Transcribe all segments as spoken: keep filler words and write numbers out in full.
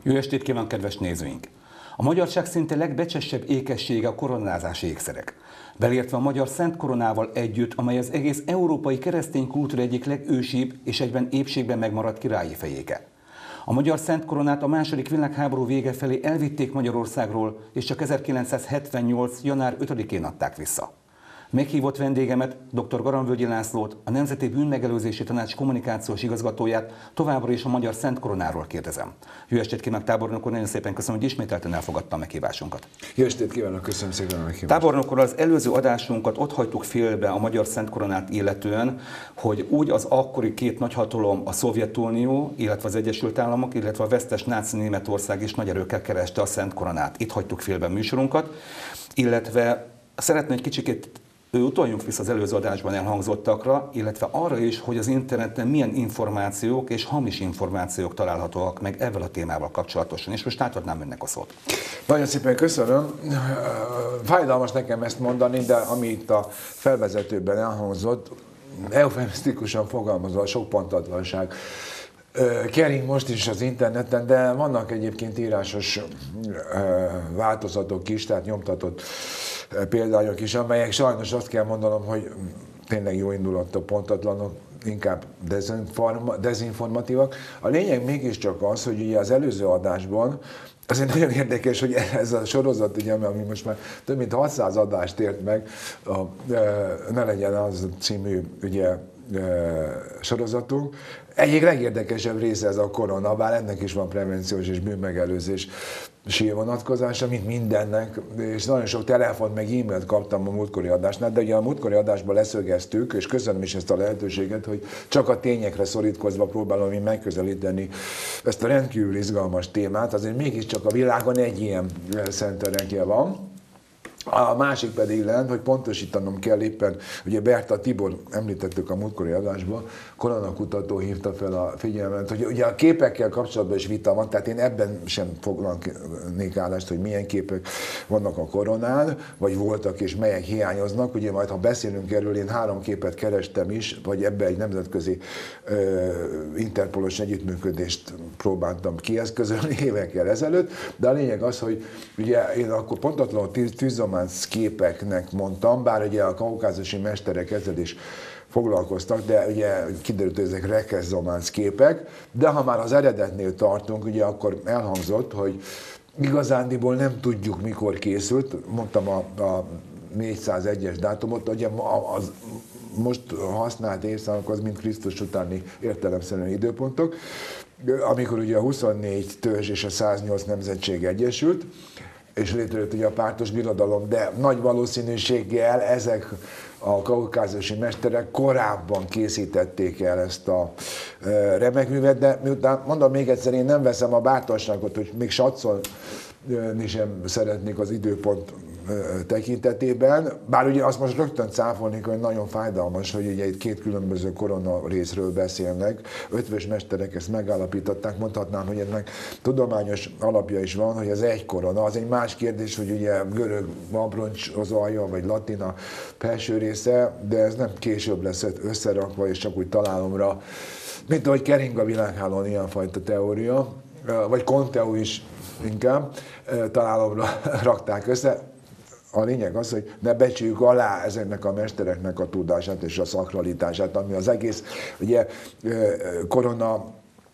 Jó estét kívánok, kedves nézőink! A magyarság szinte legbecsesebb ékessége a koronázási ékszerek. Belértve a magyar Szent Koronával együtt, amely az egész európai keresztény kultúra egyik legősibb és egyben épségben megmaradt királyi fejéke. A magyar Szent Koronát a második világháború vége felé elvitték Magyarországról, és csak ezerkilencszázhetvennyolc. január ötödikén adták vissza. Meghívott vendégemet, dr. Garamvölgyi Lászlót, a Nemzeti Bűnmegelőzési Tanács kommunikációs igazgatóját továbbra is a magyar Szent Koronáról kérdezem. Jó estét kívánok, tábornok úr, nagyon szépen köszönöm, hogy ismételten elfogadta a meghívásunkat. Jó estét kívánok, köszönöm szépen a meghívást. Tábornok úr, az előző adásunkat ott hagytuk félbe a magyar Szent Koronát illetően, hogy úgy az akkori két nagyhatalom, a Szovjetunió, illetve az Egyesült Államok, illetve a vesztes náci Németország is nagy erőkkel kereste a Szent Koronát. Itt hagytuk félbe a műsorunkat, illetve szeretném egy kicsikét utaljunk vissza az előző adásban elhangzottakra, illetve arra is, hogy az interneten milyen információk és hamis információk találhatóak meg ezzel a témával kapcsolatosan. És most átadnám önnek a szót. Nagyon szépen köszönöm. Fájdalmas nekem ezt mondani, de ami itt a felvezetőben elhangzott, eufemisztikusan fogalmazva a sok pontatlanság kering most is az interneten, de vannak egyébként írásos változatok is, tehát nyomtatott példányok is, amelyek sajnos azt kell mondanom, hogy tényleg jó indulatú, pontatlanok, inkább dezinforma, dezinformatívak. A lényeg mégiscsak az, hogy ugye az előző adásban, azért nagyon érdekes, hogy ez a sorozat, ugye, ami most már több mint hatszáz adást ért meg, a, Ne legyen az című ugye, sorozatunk. Egyik legérdekesebb része ez a korona, bár ennek is van prevenciós és bűnmegelőzés vonatkozása, mint mindennek, és nagyon sok telefont meg e-mailt kaptam a múltkori adásnál, de ugye a múltkori adásban leszögeztük, és köszönöm is ezt a lehetőséget, hogy csak a tényekre szorítkozva próbálom én megközelíteni ezt a rendkívül izgalmas témát, azért mégiscsak a világon egy ilyen szenterekje van. A másik pedig lent, hogy pontosítanom kell éppen, ugye Berta Tibor, említettük a múltkori adásban, koronakutató hívta fel a figyelmet, hogy ugye a képekkel kapcsolatban is vita van, tehát én ebben sem foglalnék állást, hogy milyen képek vannak a koronán, vagy voltak és melyek hiányoznak. Ugye majd, ha beszélünk erről, én három képet kerestem is, vagy ebbe egy nemzetközi ö, interpolos együttműködést próbáltam kieszközölni évekkel ezelőtt, de a lényeg az, hogy ugye én akkor pontatlanul tűzom képeknek mondtam, bár ugye a kaukázusi mesterek ezzel is foglalkoztak, de ugye kiderült, hogy ezek rekezománc képek, de ha már az eredetnél tartunk, ugye akkor elhangzott, hogy igazándiból nem tudjuk, mikor készült, mondtam a, a négyszázegyes dátumot, ugye az most használt évszámok az mind Krisztus utáni értelemszerűen időpontok, amikor ugye a huszonnégy törzs és a száznyolc nemzetség egyesült, és létrejött ugye a pártos birodalom, de nagy valószínűséggel ezek a kaukázusi mesterek korábban készítették el ezt a remek művet, de miután mondom még egyszer, én nem veszem a bátorságot, hogy még satszolni sem szeretnék az időpont tekintetében, bár ugye azt most rögtön cáfolnék, hogy nagyon fájdalmas, hogy ugye itt két különböző korona részről beszélnek, ötvös mesterek ezt megállapították, mondhatnám, hogy ennek tudományos alapja is van, hogy az egy korona, az egy más kérdés, hogy ugye görög abroncs az alja, vagy latin a felső része, de ez nem később lesz összerakva, és csak úgy találomra, mint ahogy kering a világhálón ilyenfajta teória, vagy Conteo is inkább találomra rakták össze. A lényeg az, hogy ne becsüljük alá ezeknek a mestereknek a tudását és a szakralitását, ami az egész ugye, korona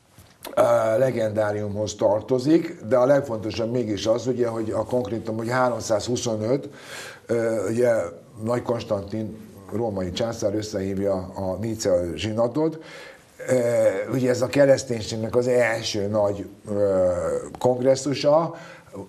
legendáriumhoz tartozik, de a legfontosabb mégis az, ugye, hogy a konkrétum, hogy háromszázhuszonöt, ugye Nagy Konstantin római császár összehívja a Nicea zsinatot, ugye ez a kereszténységnek az első nagy kongresszusa,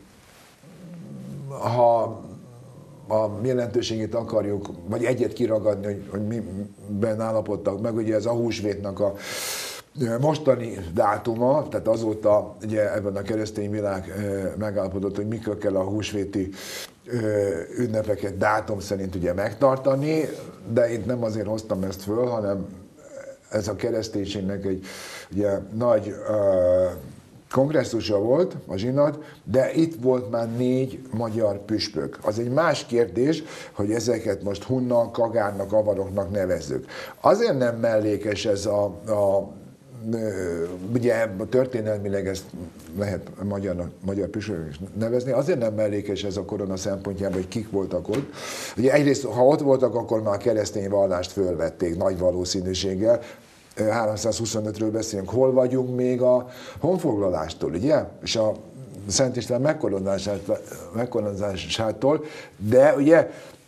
ha a jelentőségét akarjuk, vagy egyet kiragadni, hogy, hogy miben állapodtak meg, ugye ez a húsvétnak a mostani dátuma, tehát azóta ugye ebben a keresztény világ megállapodott, hogy mikor kell a húsvéti ünnepeket dátum szerint ugye megtartani, de itt nem azért hoztam ezt föl, hanem ez a kereszténységnek egy ugye, nagy kongresszusa volt, a zsinat, de itt volt már négy magyar püspök. Az egy más kérdés, hogy ezeket most hunnak, kagárnak, avaroknak nevezzük. Azért nem mellékes ez a, a ugye történelmileg ezt lehet magyar, magyar püspöknek is nevezni, azért nem mellékes ez a korona szempontjában, hogy kik voltak ott. Ugye egyrészt, ha ott voltak, akkor már a keresztény vallást fölvették nagy valószínűséggel. háromszázhuszonötről beszélünk, hol vagyunk még a honfoglalástól, ugye? És a Szent István megkoronázásától, de ugye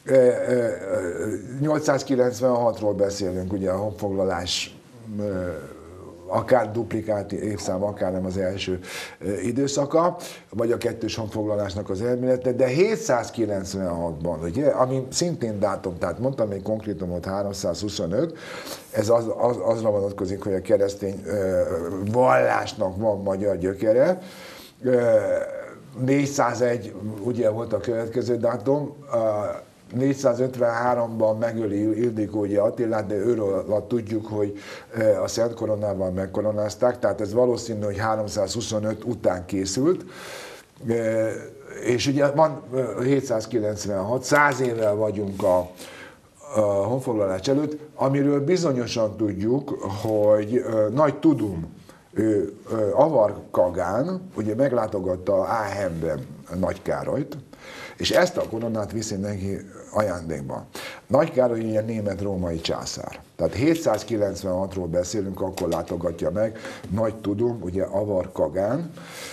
nyolcszázkilencvenhatról beszélünk, ugye a honfoglalás akár duplikált évszám, akár nem az első időszaka, vagy a kettős honfoglalásnak az elmélete, de hétszázkilencvenhatban, ugye, ami szintén dátum, tehát mondtam még konkrétumot háromszázhuszonöt, ez az, az, azra vonatkozik, hogy a keresztény vallásnak van magyar gyökere, négyszázegy ugye volt a következő dátum, négyszázötvenháromban megöli Ildikó ugye Attilát, de őről tudjuk, hogy a Szent Koronával megkoronázták, tehát ez valószínű, hogy háromszázhuszonöt után készült, és ugye van hétszázkilencvenhat, száz évvel vagyunk a, a honfoglalás előtt, amiről bizonyosan tudjuk, hogy Nagy Tudum, ő Avar Kagán, ugye meglátogatta Áhenben Nagy Károlyt, és ezt a koronát viszi neki ajándékba. Nagy Károly ilyen német-római császár. Tehát hétszázkilencvenhatról beszélünk, akkor látogatja meg Nagy Tudum, ugye Avar Kagán,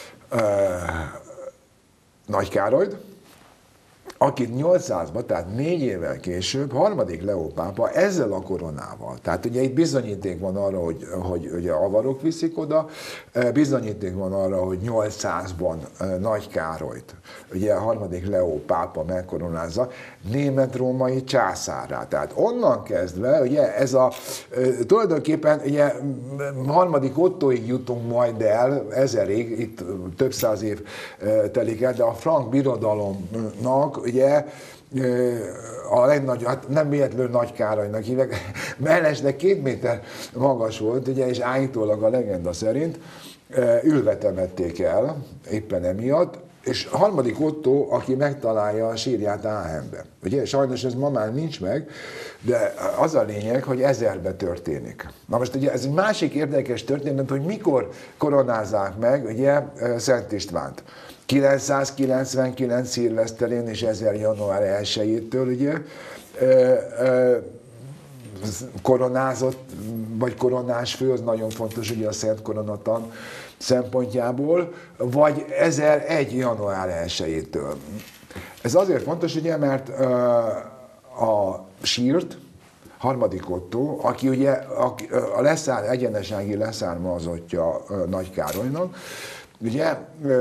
Nagy Károlyt, akit nyolcszázban, tehát négy évvel később, harmadik Leó pápa ezzel a koronával, tehát ugye itt bizonyíték van arra, hogy, hogy ugye avarok viszik oda, bizonyíték van arra, hogy nyolcszázban Nagy Károlyt, ugye a harmadik Leó pápa megkoronázza német-római császárrá. Tehát onnan kezdve, ugye ez a, tulajdonképpen ugye harmadik Ottóig jutunk majd el, ezerig, itt több száz év telik el, de a frank birodalomnak ugye a legnagyobb, hát nem véletlenül Nagy Károlynak hívják, mellesleg két méter magas volt, ugye, és állítólag a legenda szerint ülve temették el, éppen emiatt, és a harmadik Ottó, aki megtalálja a sírját Áhenben. Ugye, sajnos ez ma már nincs meg, de az a lényeg, hogy ezerbe történik. Na most ugye ez egy másik érdekes történet, hogy mikor koronázzák meg ugye Szent Istvánt. kilencszázkilencvenkilenc szilveszterén és ezer január elsejétől ugye koronázott, vagy koronás fő, az nagyon fontos ugye a Szent Koronatan szempontjából, vagy ezer-egy január elsejétől. Ez azért fontos, ugye, mert a sírt, harmadik Ottó, aki ugye a leszár, egyenesági leszármazottja Nagy Károlynak, ugye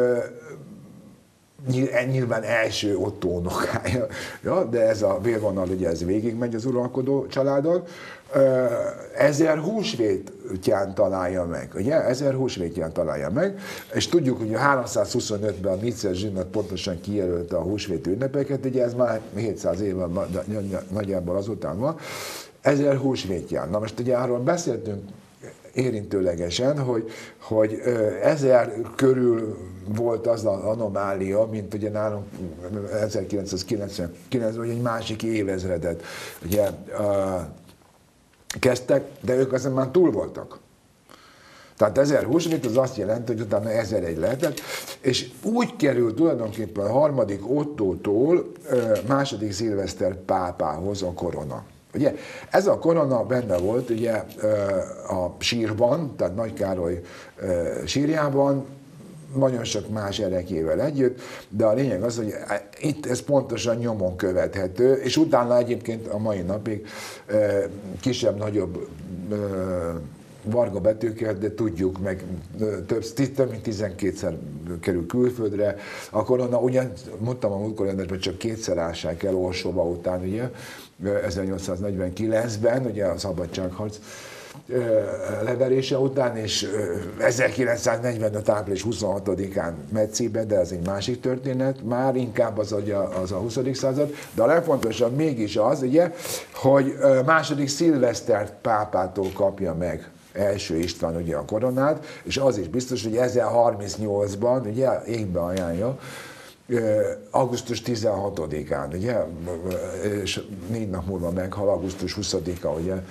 nyilván első Ottó unokája, ja, de ez a vérvonal, ugye ez végigmegy az uralkodó családon, ezer húsvétján találja meg, ugye, ezer húsvétján találja meg, és tudjuk, hogy a háromszázhuszonötben a Nícer Zsinat pontosan kijelölte a húsvét ünnepeket, ugye ez már hétszáz évvel nagyjából azután van, ezer húsvétján. Na most ugye arról beszéltünk érintőlegesen, hogy, hogy ezer körül volt az az anomália, mint ugye nálunk ezerkilencszázkilencvenkilencben, hogy egy másik évezredet ugye, uh, kezdtek, de ők azon már túl voltak. Tehát ezer húsvét az azt jelenti, hogy utána ezer-egy lehetett, és úgy került tulajdonképpen a harmadik Ottótól uh, második szilveszter pápához a korona. Ugye, ez a korona benne volt ugye a sírban, tehát Nagy Károly sírjában, nagyon sok más erekével együtt, de a lényeg az, hogy itt ez pontosan nyomon követhető, és utána egyébként a mai napig kisebb-nagyobb varga betűkkel, de tudjuk, meg több, több mint tizenkétszer kerül külföldre. A korona, ugyan mondtam a múltkor, hogy csak kétszer ássák el Orsóba után, ugye, ezernyolcszáznegyvenkilencben, ugye a szabadságharc leverése után, és ezerkilencszáznegyvenöt április huszonhatodikán Metszébe, de ez egy másik történet, már inkább az, az a huszadik század, de a legfontosabb mégis az, ugye, hogy második szilvesztert pápától kapja meg első István ugye a koronát, és az is biztos, hogy ezerharmincnyolcban ugye égbe ajánlja, augusztus tizenhatodikán, ugye, és négy nap múlva meghal, augusztus huszadika, ugye,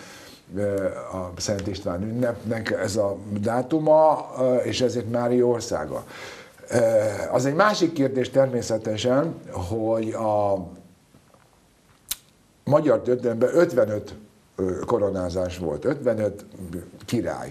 a Szent István ünnepnek ez a dátuma, és ezért Mária országa. Az egy másik kérdés természetesen, hogy a magyar történelemben ötvenöt koronázás volt, ötvenöt király.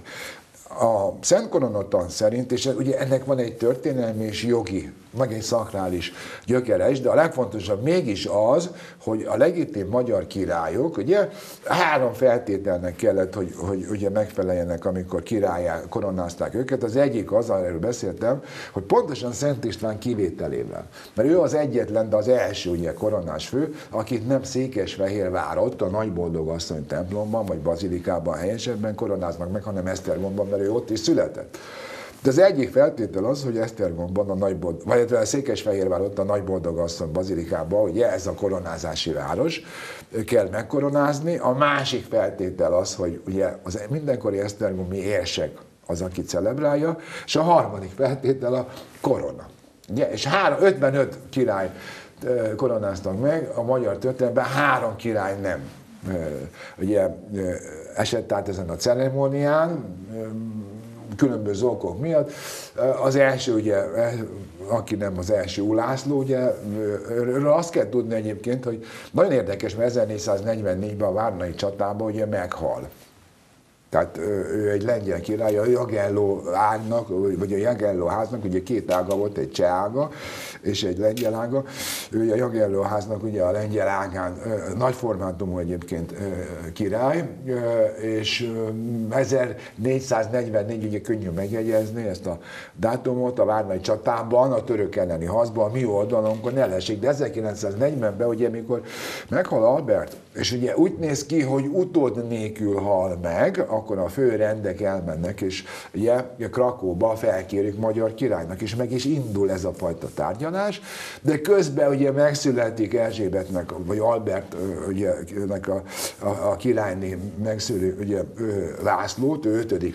A Szent Koronatan szerint, és ugye ennek van egy történelmi és jogi, meg egy szakrális gyökere is, de a legfontosabb mégis az, hogy a legitim magyar királyok, ugye három feltételnek kellett, hogy, hogy ugye megfeleljenek, amikor királyá koronázták őket. Az egyik az, erről beszéltem, hogy pontosan Szent István kivételével. Mert ő az egyetlen, de az első ugye koronás fő, akit nem Székesfehérvár ott a Nagyboldogasszony templomban, vagy bazilikában helyesebben koronáznak meg, hanem Esztergomban, mert ő ott is született. De az egyik feltétel az, hogy Esztergomban, a Nagybold, vagy a Székesfehérvár ott a Nagyboldogasszony bazilikában, ugye ez a koronázási város, kell megkoronázni. A másik feltétel az, hogy ugye az mindenkori esztergomi érsek az, aki celebrálja, és a harmadik feltétel a korona. Ugye? És három, ötvenöt király koronáztak meg, a magyar történelemben három király nem. Ugye esett át ezen a ceremónián, különböző okok miatt. Az első, ugye, aki nem az első, Ulászló, ugye, őről azt kell tudni egyébként, hogy nagyon érdekes, mert ezernégyszáznegyvennégyben a Várnai csatában ugye meghal. Tehát ő egy lengyel király, a Jagelló ágnak, vagy a Jagelló háznak, ugye két ága volt, egy cseh ága és egy lengyel ága. Ő a Jagelló háznak ugye a lengyel ágán nagy formátumú egyébként király, és ezernégyszáznegyvennégy, ugye könnyű megjegyezni ezt a dátumot, a Várnai csatában, a török elleni harcban, a mi oldalunkon ne lessék, de ezerkilencszáznegyvenben, ugye mikor meghal Albert, és ugye úgy néz ki, hogy utód nélkül hal meg, akkor a fő rendek elmennek, és ugye Krakóba felkérik magyar királynak, és meg is indul ez a fajta tárgyalás, de közben ugye megszületik Erzsébetnek, vagy Albert ugye, a, a, a királyné megszüli ugye, Lászlót, ő ötödik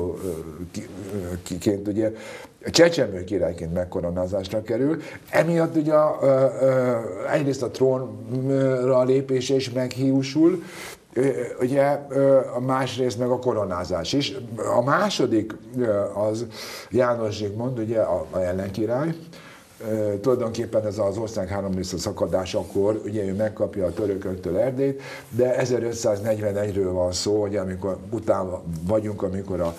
Lászlóként ugye Csecsemő királyként megkoronázásra kerül. Emiatt ugye egyrészt a trónra lépése is meghiúsul, ugye a másrészt meg a koronázás is. A második az János Zsigmond, ugye a, a ellenkirály. Tulajdonképpen ez az ország három része szakadásakor, ugye ő megkapja a törököktől Erdélyt, de ezerötszáznegyvenegyről van szó, ugye amikor utána vagyunk, amikor a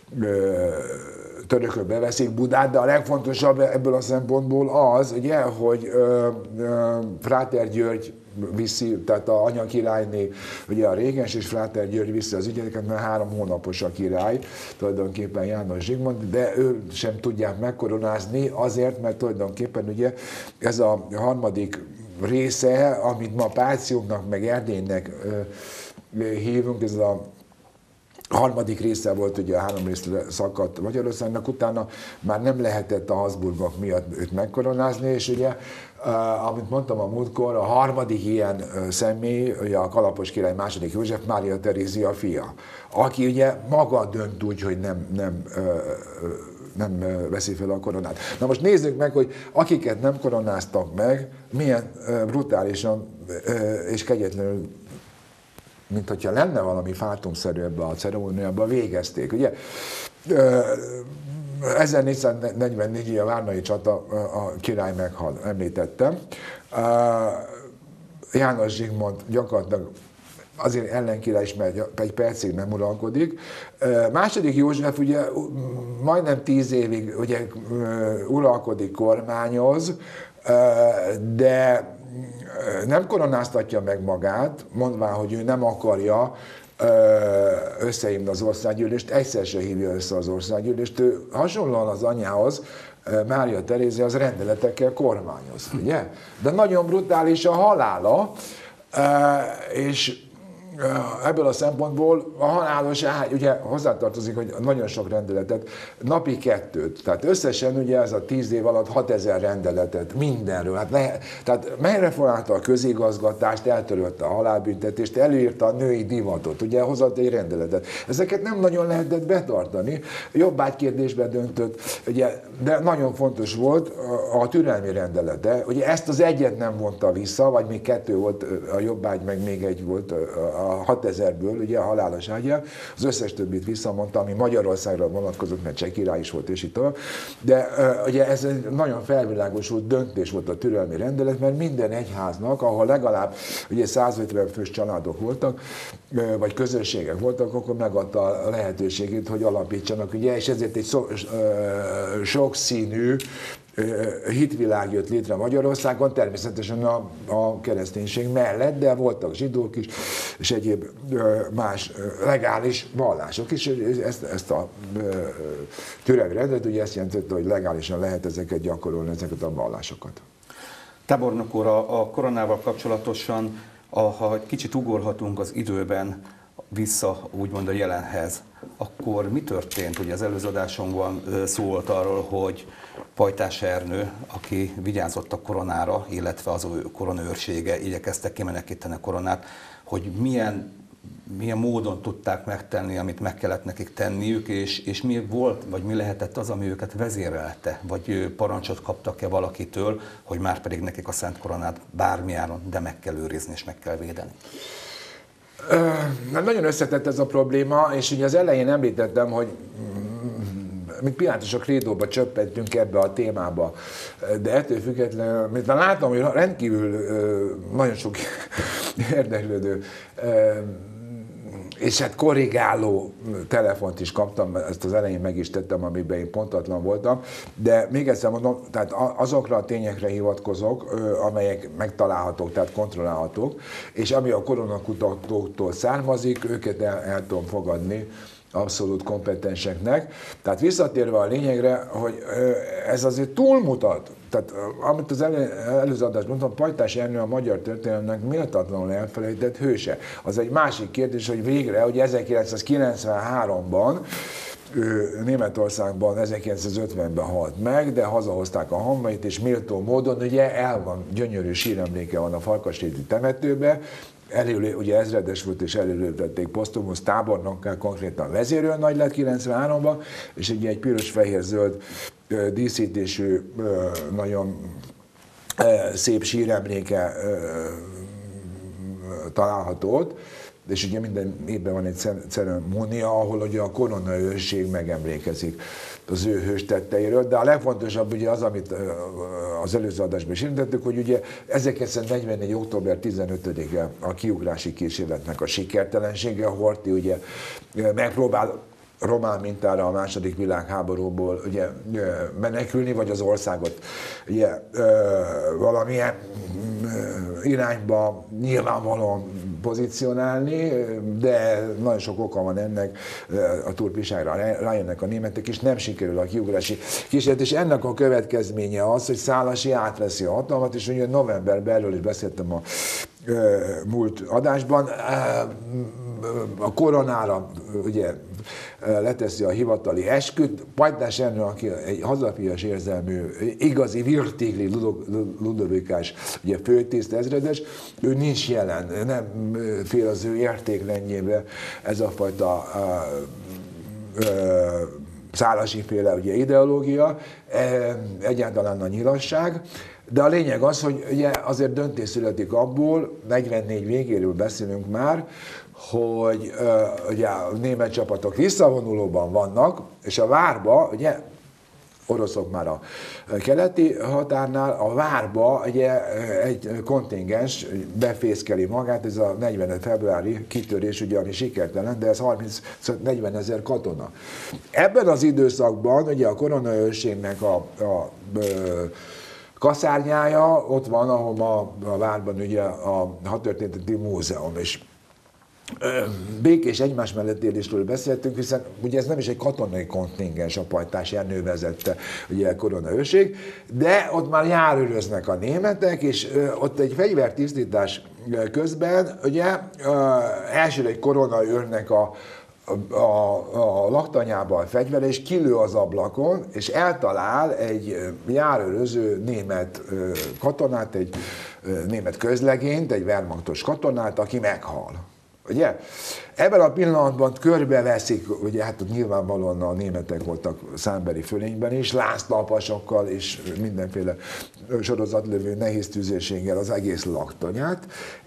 törökök beveszik Budát, de a legfontosabb ebből a szempontból az, ugye, hogy ö, ö, Fráter György viszi, tehát a anyakirályné, ugye a régens, és Fráter György viszi az ügyeket, mert három hónapos a király, tulajdonképpen János Zsigmond, de ő sem tudják megkoronázni azért, mert tulajdonképpen ugye ez a harmadik része, amit ma Páciumnak, meg Erdélynek ö, hívunk, ez a A harmadik része volt, ugye a három részre szakadt Magyarországnak, utána már nem lehetett a Habsburgok miatt őt megkoronázni, és ugye, amit mondtam a múltkor, a harmadik ilyen személy, ugye a Kalapos király második József, Mária Terézia fia, aki ugye maga dönt úgy, hogy nem, nem, nem veszi fel a koronát. Na most nézzük meg, hogy akiket nem koronáztak meg, milyen brutálisan és kegyetlenül, mint hogyha lenne valami fátumszerű ebbe a ceremóniába, végezték. Ugye? ezernégyszáznegyvennégy a Várnai csata, a király meghal, említettem. János Zsigmond gyakorlatilag azért ellenkirály is, mert egy percig nem uralkodik. Második József ugye majdnem tíz évig ugye, uralkodik, kormányoz, de nem koronáztatja meg magát, mondván, hogy ő nem akarja összehívni az országgyűlést, egyszer se hívja össze az országgyűlést. Ő hasonlóan az anyához, Mária Terézia az rendeletekkel kormányoz, ugye? De nagyon brutális a halála, és ebből a szempontból a halálos ágy, ugye hozzátartozik, hogy nagyon sok rendeletet, napi kettőt, tehát összesen ugye ez a tíz év alatt hatezer rendeletet mindenről, hát ne, tehát megreformálta a közigazgatást, eltörölte a halálbüntetést, előírta a női divatot, ugye hozott egy rendeletet. Ezeket nem nagyon lehetett betartani, jobbágykérdésbe döntött, ugye, de nagyon fontos volt a, a türelmi rendelete, ugye ezt az egyet nem vonta vissza, vagy még kettő volt a jobbágy, meg még egy volt a a hatezerből, ugye a halálos ágyjal, az összes többit visszamondta, ami Magyarországra vonatkozott, mert Cseh király is volt, és így tovább. De ugye ez egy nagyon felvilágosult döntés volt a türelmi rendelet, mert minden egyháznak, ahol legalább ugye száz ötven fős családok voltak, vagy közösségek voltak, akkor megadta a lehetőségét, hogy alapítsanak, ugye, és ezért egy szó, sokszínű hitvilág jött létre Magyarországon, természetesen a, a kereszténység mellett, de voltak zsidók is, és egyéb más legális vallások is. Ezt, ezt a türelmi rendet, ugye ezt jelentette, hogy legálisan lehet ezeket gyakorolni, ezeket a vallásokat. Tábornok úr, a koronával kapcsolatosan, ha egy kicsit ugorhatunk az időben vissza, úgymond a jelenhez, akkor mi történt? Ugye az előző adásunkban szó volt arról, hogy Pajtás Ernő, aki vigyázott a koronára, illetve az ő koronaőrsége igyekeztek kimenekíteni a koronát, hogy milyen, milyen módon tudták megtenni, amit meg kellett nekik tenniük, és, és mi volt, vagy mi lehetett az, ami őket vezérelte, vagy parancsot kaptak-e valakitől, hogy már pedig nekik a Szent Koronát bármilyen, de meg kell őrizni és meg kell védeni. Uh, nagyon összetett ez a probléma, és ugye az elején említettem, hogy mint Pilátus a krédóba csöppentünk ebbe a témába, de ettől függetlenül, mint látom, hogy rendkívül nagyon sok érdeklődő és hát korrigáló telefont is kaptam, ezt az elején meg is tettem, amiben én pontatlan voltam, de még egyszer mondom, tehát azokra a tényekre hivatkozok, amelyek megtalálhatók, tehát kontrollálhatók, és ami a koronakutatóktól származik, őket el, el tudom fogadni abszolút kompetenseknek. Tehát visszatérve a lényegre, hogy ez azért túlmutat. Tehát amit az elő, előző adásban mondtam, Pajtás Ernő a magyar történelemnek méltatlanul elfelejtett hőse. Az egy másik kérdés, hogy végre, hogy ezerkilencszázkilencvenháromban ő Németországban ezerkilencszázötvenben halt meg, de hazahozták a hamvait, és méltó módon ugye el van, gyönyörű síremléke van a Farkasréti temetőbe. Elő, ugye ezredes volt, és előlőtették posztumusz tábornokká, konkrétan vezérőrnagy lett kilencvenháromban, és egy, egy piros-fehér-zöld díszítésű, nagyon szép síremléke található ott, és ugye minden évben van egy ceremónia, ahol ugye a koronaőrség megemlékezik az ő hős tetteiről, de a legfontosabb ugye az, amit az előző adásban is jelentettük, hogy ugye ezerkilencszáznegyvennégy. október tizenötödike a kiugrási kísérletnek a sikertelensége, Horthy ugye megpróbál román mintára a második világháborúból ugye menekülni, vagy az országot ugye valamilyen irányba nyilvánvalóan pozícionálni, de nagyon sok oka van ennek, a turpiságra rájönnek a németek, és nem sikerül a kiugrási kísérlet, és ennek a következménye az, hogy Szálasi átveszi a hatalmat, és ugye novemberben, erről is beszéltem a múlt adásban, a koronára ugye leteszi a hivatali esküt. Pajtás Ernő, aki egy hazafias érzelmű, igazi virtigli ludovikás, ugye főtiszt ezredes, ő nincs jelen, nem fél az ő értékrendjébe ez a fajta uh, uh, Szálasi-féle ugye ideológia, egyáltalán a nyilasság. De a lényeg az, hogy ugye azért döntés születik abból, negyvennégy végéről beszélünk már, hogy uh, ugye a német csapatok visszavonulóban vannak, és a várba, ugye oroszok már a keleti határnál, a várba ugye egy kontingens befészkeli magát, ez a negyvenöt februári kitörés, ugye, ami sikertelen, de ez harminc-negyven ezer katona. Ebben az időszakban ugye a koronaőrségnek a, a, a kaszárnyája ott van, ahol ma a várban ugye a Hadtörténeti Múzeum is. Békés egymás mellett élésről beszéltünk, hiszen ugye ez nem is egy katonai kontingens, a Pajtás Ernő vezette ugye a koronaőrség, de ott már járőröznek a németek, és ott egy fegyvertisztítás közben ugye elsül egy koronaőrnek a A, a, a laktanyába a fegyvere, és kilő az ablakon, és eltalál egy járőröző német katonát, egy német közlegényt, egy wehrmachtos katonát, aki meghal. ugye? Ebben a pillanatban körbeveszik, ugye hát nyilvánvalóan a németek voltak számbeli fölényben is, láztalpasokkal és mindenféle sorozatlövő nehéz tüzérséggel az egész laktanyát,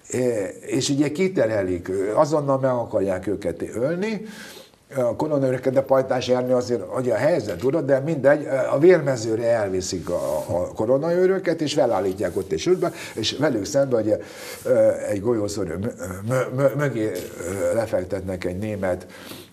és ugye kiterelik, azonnal meg akarják őket ölni, a koronaőröket, de Pajtás Ernő azért adja a helyzet, urat, de mindegy, a vérmezőre elviszik a, a koronaőröket, és felállítják ott egy sürtbe, és velük szemben ugye egy golyószörő mögé lefektetnek egy német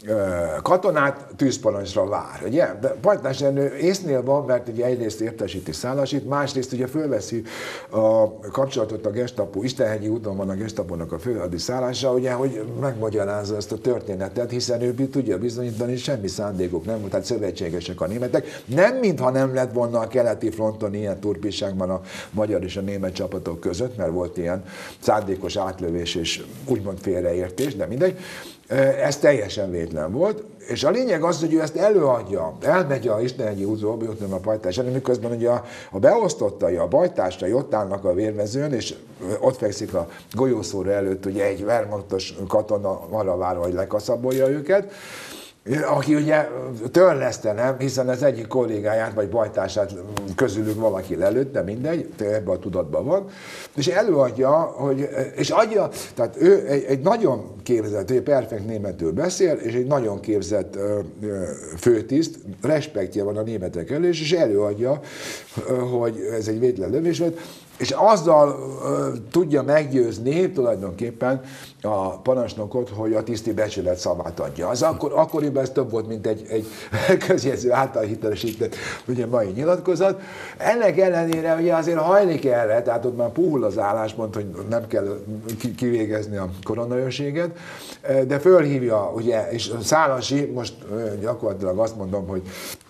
katonát, tűzparancsra vár, ugye? De Pajtás Ernő észnél van, mert ugye egyrészt értesíti, szállasít, másrészt ugye fölveszi a kapcsolatot a Gestapo, Istenhegyi úton van a Gestapónak a főhadi szállása, ugye, hogy megmagyarázza ezt a történetet, hiszen ő tudja bizonyítani, semmi szándékuk nem volt, tehát szövetségesek a németek. Nem mintha nem lett volna a keleti fronton ilyen turpiságban a magyar és a német csapatok között, mert volt ilyen szándékos átlövés és úgymond félreértés, de mindegy. Ez teljesen vétlen volt, és a lényeg az, hogy ő ezt előadja, elmegy a Istenhegyi útról, a Pajtás Ernő, miközben ugye a, a beosztottai, a bajtársai ott állnak a vérmezőn, és ott fekszik a golyószóra előtt ugye egy Wehrmachtos katona arra várva, hogy lekaszabolja őket, aki ugye törlesztenem, hiszen az egyik kollégáját vagy bajtársát közülük valaki lelőtt, de mindegy, ebben a tudatban van, és előadja, hogy, és adja, tehát ő egy, egy nagyon képzett, ő perfekt németül beszél, és egy nagyon képzett főtiszt, respektje van a németek elő, és előadja, hogy ez egy vétlen lövés volt, és azzal uh, tudja meggyőzni tulajdonképpen a parancsnokot, hogy a tiszti becsület szavát adja. Az akkor, akkoriban ez több volt, mint egy, egy közjegyző által hitelesített ugye, mai nyilatkozat. Ennek ellenére ugye azért hajlik erre, tehát ott már puhul az álláspont, hogy nem kell kivégezni a koronaőrséget, de fölhívja, ugye, és Szálasi, most gyakorlatilag azt mondom, hogy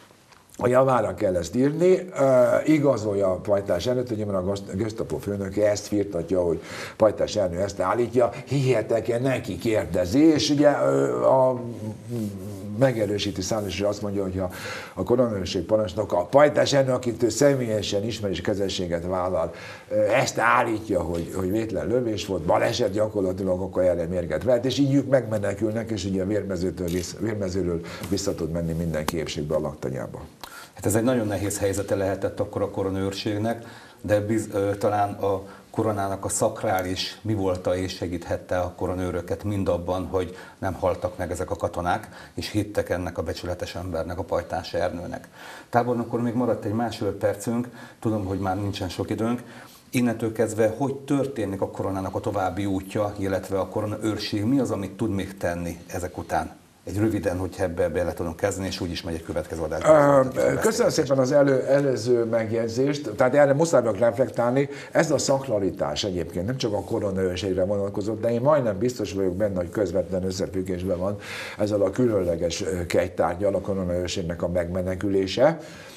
a javára kell ezt írni, uh, igazolja Pajtás Ernőt, hogy a Gestapo főnöke ezt firtatja, hogy Pajtás Ernő ezt állítja, hihetek-e neki, kérdezi, és ugye uh, a megerősíti Szálasi azt mondja, hogy a, a koronaőrség parancsnoka, a Pajtás Ernő, akit ő személyesen ismer és kezességet vállal, ezt állítja, hogy, hogy vétlen lövés volt, baleset gyakorlatilag, akkor erre mérget vehet, és így ők megmenekülnek, és ugye a vérmezőtől, vérmezőről vissza tud menni mindenki épségbe a laktanyába. Hát ez egy nagyon nehéz helyzete lehetett akkor a koronaőrségnek, de biz, ö, talán a koronának a szakrális mi volta és segíthette a koronaőröket mindabban, hogy nem haltak meg ezek a katonák, és hittek ennek a becsületes embernek, a Pajtás Ernőnek. Tábornok, akkor még maradt egy másfél percünk, tudom, hogy már nincsen sok időnk. Innentől kezdve, hogy történik a koronának a további útja, illetve a koronaőrség, mi az, amit tud még tenni ezek után? Egy röviden, hogy ebbe bele tudunk kezdeni, és úgyis megy egy következő adásban. Köszönöm szépen az elő, előző megjegyzést, tehát erre muszáj vagyok reflektálni. Ez a szakralitás egyébként nem csak a koronaőrségre vonatkozott, de én majdnem biztos vagyok benne, hogy közvetlen összefüggésben van ezzel a különleges kegytárgyal, a koronaőrségnek a megmenekülése.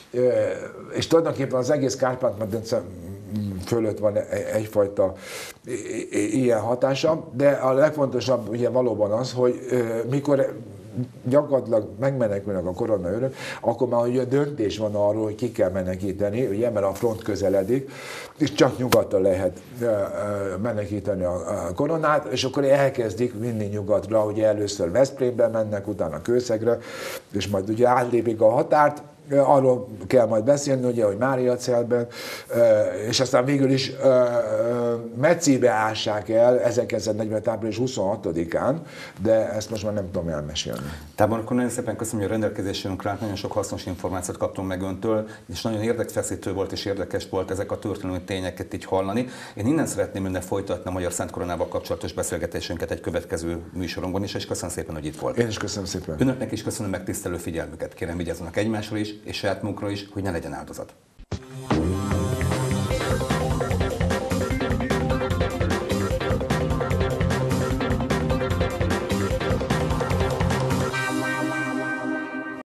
És tulajdonképpen az egész Kárpát-medence fölött van egyfajta ilyen hatása, de a legfontosabb ugye valóban az, hogy mikor gyakorlatilag megmenekülnek a koronaőrök, akkor már ugye döntés van arról, hogy ki kell menekíteni, ugye, mert a front közeledik, és csak nyugatra lehet menekíteni a koronát, és akkor elkezdik vinni nyugatra, ugye először Veszprémbe mennek, utána Kőszegre, és majd ugye átlépik a határt. Arról kell majd beszélni, ugye, hogy Máriacelben, és aztán végül is Mecibe ássák el ezerkilencszáznegyvenöt április huszonhatodikán, de ezt most már nem tudom elmesélni. Tábornok, nagyon szépen köszönöm, hogy a rendelkezésünkre állt, nagyon sok hasznos információt kaptunk meg öntől, és nagyon érdekfeszítő volt és érdekes volt ezek a történelmi tényeket így hallani. Én innen szeretném önnek folytatni a Magyar Szent Koronával kapcsolatos beszélgetésünket egy következő műsorunkban is, és köszönöm szépen, hogy itt volt. Én is köszönöm szépen. Önöknek is köszönöm megtisztelő figyelmüket. Kérem, vigyázzanak egymásra is, és saját munkra is, hogy ne legyen áldozat.